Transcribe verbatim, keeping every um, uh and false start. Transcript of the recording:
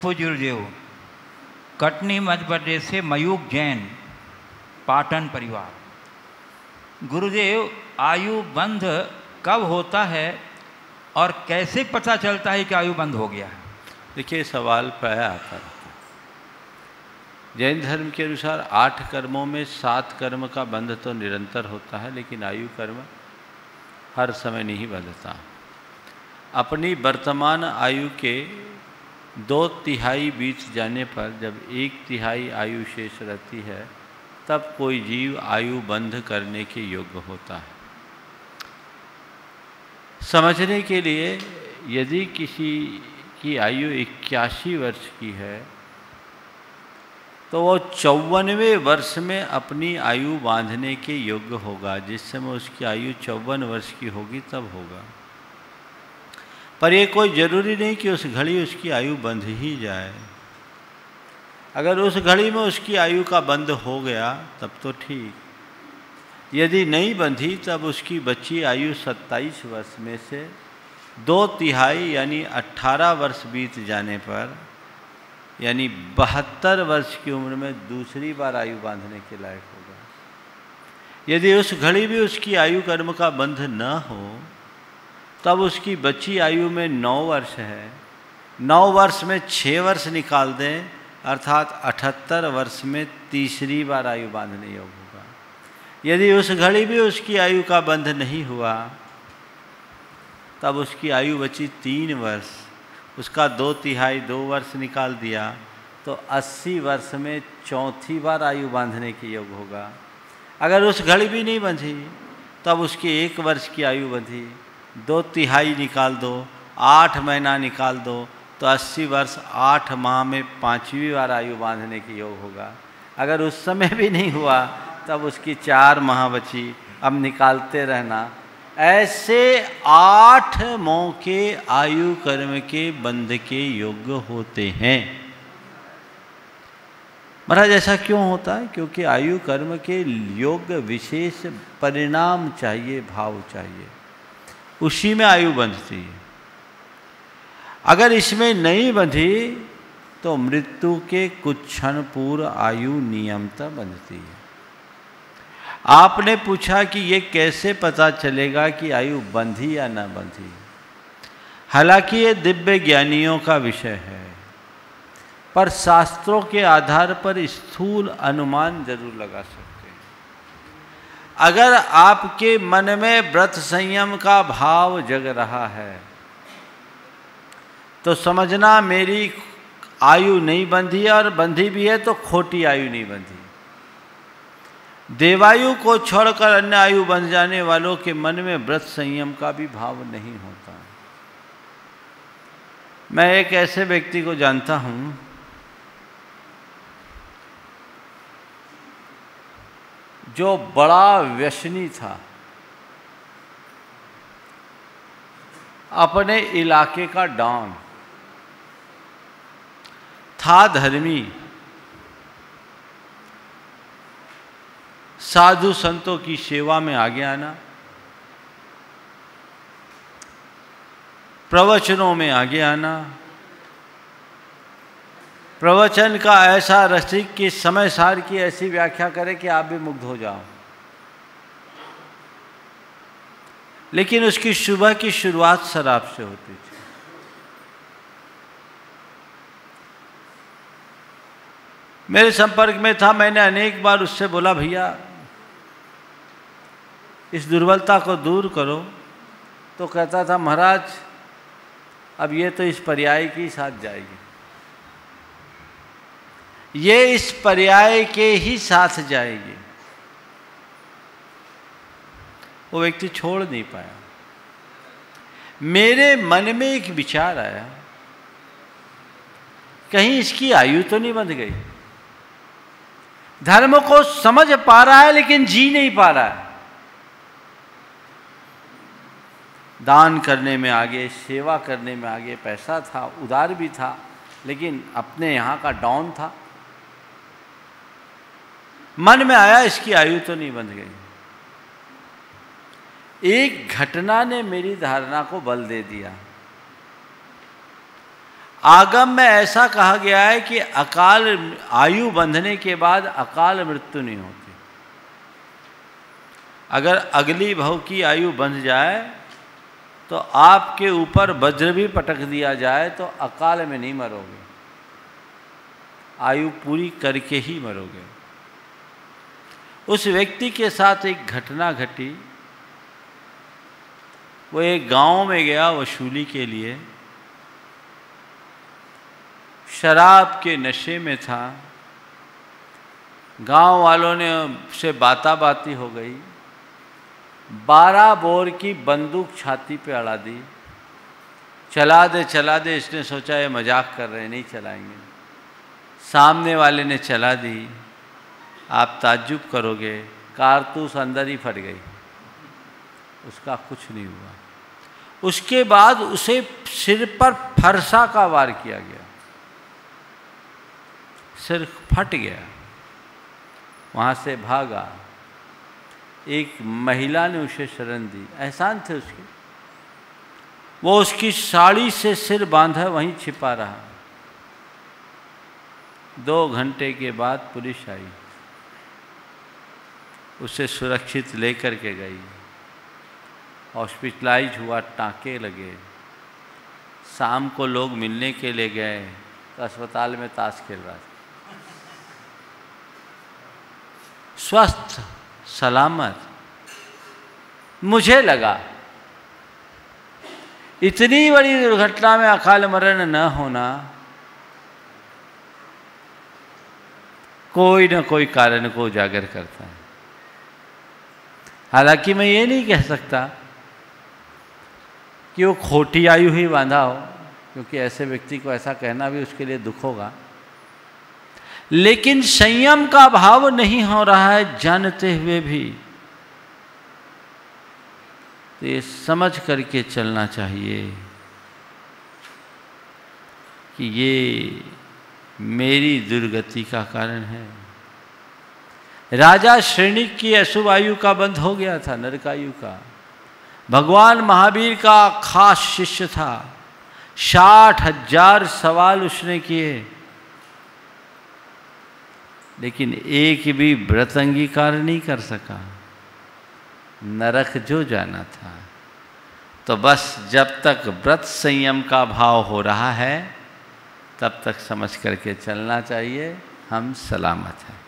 पूज्य गुरुदेव, कटनी मध्य प्रदेश से मयूख जैन, पाटन परिवार। गुरुदेव, आयु बंध कब होता है और कैसे पता चलता है कि आयु बंध हो गया है? देखिए, सवाल प्राय आता है। जैन धर्म के अनुसार आठ कर्मों में सात कर्म का बंध तो निरंतर होता है, लेकिन आयु कर्म हर समय नहीं बंधता। अपनी वर्तमान आयु के दो तिहाई बीत जाने पर जब एक तिहाई आयु शेष रहती है, तब कोई जीव आयु बंध करने के योग्य होता है। समझने के लिए, यदि किसी की आयु इक्यासी वर्ष की है तो वो चौवनवें वर्ष में अपनी आयु बांधने के योग्य होगा। जिस समय उसकी आयु चौवन वर्ष की होगी तब होगा। पर ये कोई ज़रूरी नहीं कि उस घड़ी उसकी आयु बंध ही जाए। अगर उस घड़ी में उसकी आयु का बंध हो गया तब तो ठीक, यदि नहीं बंधी तब उसकी बची आयु सत्ताईस वर्ष में से दो तिहाई यानी अट्ठारह वर्ष बीत जाने पर, यानी बहत्तर वर्ष की उम्र में दूसरी बार आयु बांधने के लायक होगा। यदि उस घड़ी भी उसकी आयु कर्म का बंध न हो, तब उसकी बची आयु में नौ वर्ष है, नौ वर्ष में छः वर्ष निकाल दें, अर्थात अठहत्तर वर्ष में तीसरी बार आयु बांधने योग्य होगा। यदि उस घड़ी भी उसकी आयु का बंध नहीं हुआ, तब उसकी आयु बची तीन वर्ष, उसका दो तिहाई दो वर्ष निकाल दिया तो अस्सी वर्ष में चौथी बार आयु बांधने के योग्य होगा। अगर उस घड़ी भी नहीं बंधी तब उसकी एक वर्ष की आयु बंधी, दो तिहाई निकाल दो, आठ महीना निकाल दो तो अस्सी वर्ष आठ माह में पाँचवीं बार आयु बांधने के योग होगा। अगर उस समय भी नहीं हुआ तब उसकी चार माह बची, अब निकालते रहना। ऐसे आठ मौके आयु कर्म के बंध के योग्य होते हैं। महाराज, ऐसा क्यों होता है? क्योंकि आयु कर्म के योग्य विशेष परिणाम चाहिए, भाव चाहिए, उसी में आयु बंधती है। अगर इसमें नहीं बंधी तो मृत्यु के कुछ क्षण पूर्व आयु नियमतः बंधती है। आपने पूछा कि ये कैसे पता चलेगा कि आयु बंधी या न बंधी। हालांकि ये दिव्य ज्ञानियों का विषय है, पर शास्त्रों के आधार पर स्थूल अनुमान जरूर लगा सकते हैं। अगर आपके मन में व्रत संयम का भाव जग रहा है तो समझना मेरी आयु नहीं बंधी है, और बंधी भी है तो खोटी आयु नहीं बंधी। देवायु को छोड़कर अन्य आयु बंध जाने वालों के मन में व्रत संयम का भी भाव नहीं होता। मैं एक ऐसे व्यक्ति को जानता हूं जो बड़ा व्यसनी था, अपने इलाके का डॉन था, धर्मी, साधु संतों की सेवा में आगे आना, प्रवचनों में आगे आना, प्रवचन का ऐसा रसिक कि समय सार की ऐसी व्याख्या करे कि आप भी मुग्ध हो जाओ। लेकिन उसकी सुबह की शुरुआत शराब से होती थी। मेरे संपर्क में था, मैंने अनेक बार उससे बोला, भैया इस दुर्बलता को दूर करो। तो कहता था, महाराज अब ये तो इस पर्याय के साथ जाएगी, ये इस पर्याय के ही साथ जाएगी। वो व्यक्ति छोड़ नहीं पाया। मेरे मन में एक विचार आया, कहीं इसकी आयु तो नहीं बंध गई। धर्म को समझ पा रहा है लेकिन जी नहीं पा रहा है। दान करने में आगे, सेवा करने में आगे, पैसा था, उदार भी था, लेकिन अपने यहाँ का डॉन था। मन में आया इसकी आयु तो नहीं बंध गई। एक घटना ने मेरी धारणा को बल दे दिया। आगम में ऐसा कहा गया है कि अकाल आयु बंधने के बाद अकाल मृत्यु नहीं होती। अगर अगली भव की आयु बंध जाए तो आपके ऊपर वज्र भी पटक दिया जाए तो अकाल में नहीं मरोगे, आयु पूरी करके ही मरोगे। उस व्यक्ति के साथ एक घटना घटी। वो एक गांव में गया वसूली के लिए, शराब के नशे में था। गांव वालों ने से बाता बाती हो गई, बारह बोर की बंदूक छाती पे अड़ा दी। चला दे चला दे, इसने सोचा ये मजाक कर रहे हैं, नहीं चलाएंगे। सामने वाले ने चला दी। आप ताज्जुब करोगे, कारतूस अंदर ही फट गई, उसका कुछ नहीं हुआ। उसके बाद उसे सिर पर फरसा का वार किया गया, सिर फट गया, वहाँ से भागा। एक महिला ने उसे शरण दी, एहसान थे उसके। वो उसकी साड़ी से सिर बांधा वहीं छिपा रहा। दो घंटे के बाद पुलिस आई, उसे सुरक्षित लेकर के गई। हॉस्पिटलाइज हुआ, टाँके लगे। शाम को लोग मिलने के लिए गए तो अस्पताल में ताश खेल रहा था। स्वस्थ सलामत। मुझे लगा इतनी बड़ी दुर्घटना में अकाल मरण न होना कोई न कोई कारण को उजागर करता है। हालांकि मैं ये नहीं कह सकता कि वो खोटी आयु ही बांधा हो, क्योंकि ऐसे व्यक्ति को ऐसा कहना भी उसके लिए दुख होगा। लेकिन संयम का भाव नहीं हो रहा है जानते हुए भी, तो ये समझ करके चलना चाहिए कि ये मेरी दुर्गति का कारण है। राजा श्रेणिक की अशुभ आयु का बंध हो गया था, नरकायु का। भगवान महावीर का खास शिष्य था, साठ हजार सवाल उसने किए, लेकिन एक भी व्रत अंगीकार नहीं कर सका। नरक जो जाना था। तो बस जब तक व्रत संयम का भाव हो रहा है तब तक समझ करके चलना चाहिए, हम सलामत हैं।